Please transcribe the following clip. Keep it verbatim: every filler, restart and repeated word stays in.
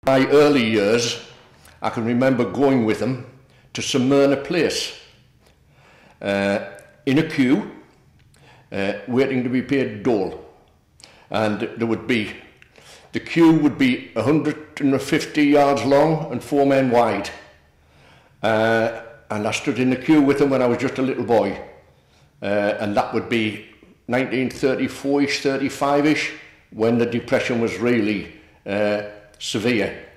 My early years, I can remember going with them to Smyrna Place uh, in a queue, uh, waiting to be paid dole. And there would be, the queue would be one hundred fifty yards long and four men wide. Uh, and I stood in the queue with them when I was just a little boy. Uh, and that would be nineteen thirty-four-ish, thirty-five-ish, when the Depression was really uh, severe.